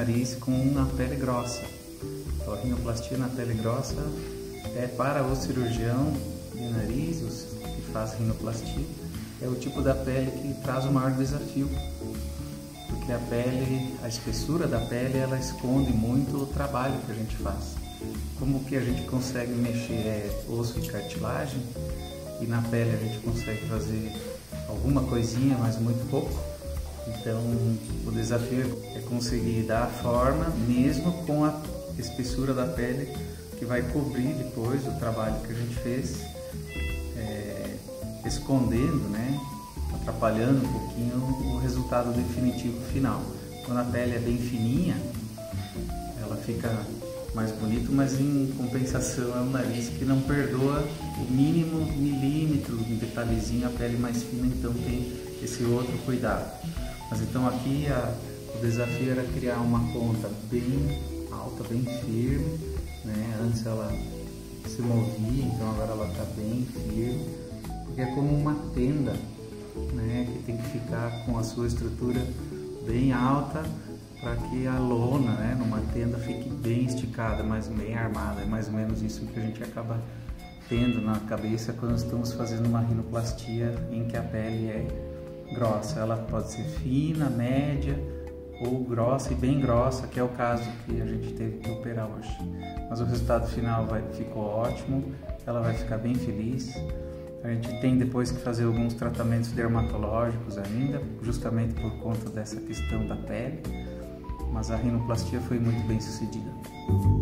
nariz com uma pele grossa. Então, a rinoplastia na pele grossa é para o cirurgião de nariz, que faz rinoplastia, é o tipo da pele que traz o maior desafio, porque a pele, a espessura da pele, ela esconde muito o trabalho que a gente faz. Como que a gente consegue mexer osso e cartilagem, e na pele a gente consegue fazer alguma coisinha, mas muito pouco. Então o desafio é conseguir dar forma mesmo com a espessura da pele, que vai cobrir depois o trabalho que a gente fez, escondendo, né, atrapalhando um pouquinho o resultado definitivo final. Quando a pele é bem fininha, ela fica mais bonito, mas em compensação é um nariz que não perdoa o mínimo milímetro, um detalhezinho, a pele mais fina, então tem esse outro cuidado. Mas então aqui o desafio era criar uma ponta bem alta, bem firme, né? Antes ela se movia, então agora ela está bem firme, porque é como uma tenda, né? Que tem que ficar com a sua estrutura bem alta, para que a lona, né, numa tenda fique bem esticada, mas bem armada. É mais ou menos isso que a gente acaba tendo na cabeça quando estamos fazendo uma rinoplastia em que a pele é grossa. Ela pode ser fina, média ou grossa e bem grossa, que é o caso que a gente teve que operar hoje. Mas o resultado final ficou ótimo, ela vai ficar bem feliz. A gente tem depois que fazer alguns tratamentos dermatológicos ainda, justamente por conta dessa questão da pele. Mas a rinoplastia foi muito bem sucedida.